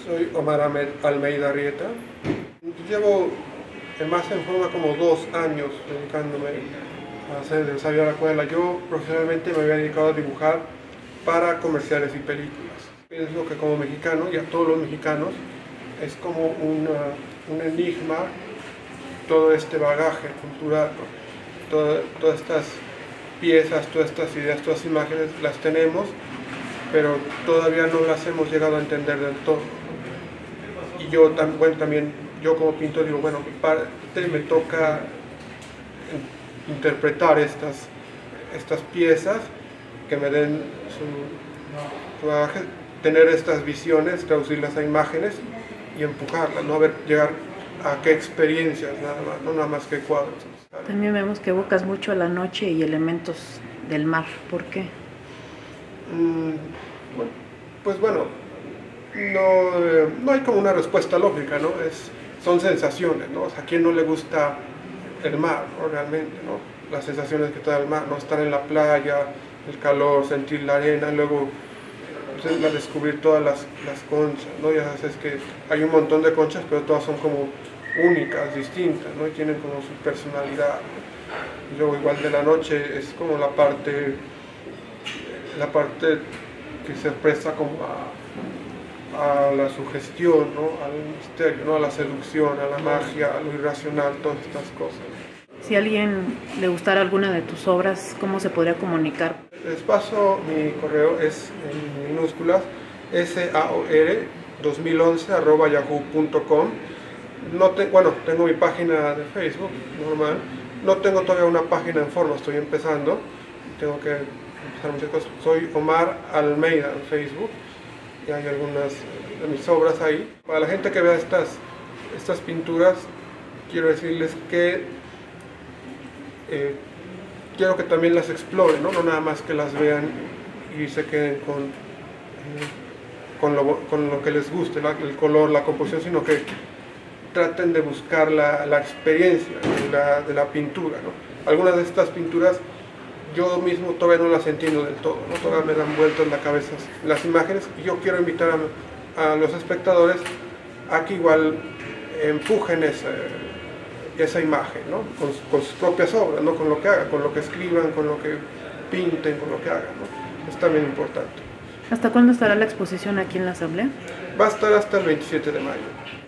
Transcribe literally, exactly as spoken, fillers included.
Soy Omar Almeida Arrieta. Llevo más en forma como dos años dedicándome a hacer el ensayo a la acuarela. Yo profesionalmente me había dedicado a dibujar para comerciales y películas. Pienso que como mexicano, y a todos los mexicanos, es como una, un enigma todo este bagaje cultural, ¿no? Todo, todas estas piezas, todas estas ideas, todas estas imágenes las tenemos, pero todavía no las hemos llegado a entender del todo. Y yo tam, bueno, también, yo como pintor digo, bueno, parte me toca interpretar estas, estas piezas que me den su, su bagaje, tener estas visiones, traducirlas a imágenes y empujarlas, no a ver, llegar a qué experiencias, nada más, no nada más que cuadros. También vemos que evocas mucho a la noche y elementos del mar. ¿Por qué? Mm, bueno, pues bueno, no, eh, no hay como una respuesta lógica, ¿no? Es, son sensaciones, ¿no? O sea, ¿a quién no le gusta el mar, ¿no? Realmente, ¿no? Las sensaciones que te da el mar, ¿no? Estar en la playa, el calor, sentir la arena, luego pues, descubrir todas las, las conchas, ¿no? Ya sabes que hay un montón de conchas, pero todas son como únicas, distintas, ¿no? Y tienen como su personalidad, ¿no? Y luego igual de la noche es como la parte, la parte que se presta como a, a la sugestión, ¿no? Al misterio, ¿no? A la seducción, a la magia, a lo irracional, todas estas cosas. Si a alguien le gustara alguna de tus obras, ¿cómo se podría comunicar? Les paso mi correo, es en minúsculas, saor dos mil once arroba yahoo punto com. No te, bueno, tengo mi página de Facebook, normal. No tengo todavía una página en forma, estoy empezando. Tengo que empezar muchas cosas. Soy Omar Almeida en Facebook y hay algunas de mis obras ahí. Para la gente que vea estas, estas pinturas, quiero decirles que eh, quiero que también las exploren, ¿no? No nada más que las vean y se queden con, eh, con, lo, con lo que les guste, ¿no? El color, la composición, sino que traten de buscar la, la experiencia de la, de la pintura, ¿no? Algunas de estas pinturas yo mismo todavía no las entiendo del todo, ¿no? Todavía me dan vueltas en la cabeza las imágenes, y yo quiero invitar a, a los espectadores a que igual empujen esa, esa imagen, ¿no? Con, con sus propias obras, ¿no? Con lo que hagan, con lo que escriban, con lo que pinten, con lo que hagan, ¿no? Es también importante. ¿Hasta cuándo estará la exposición aquí en la Asamblea? Va a estar hasta el veintisiete de mayo.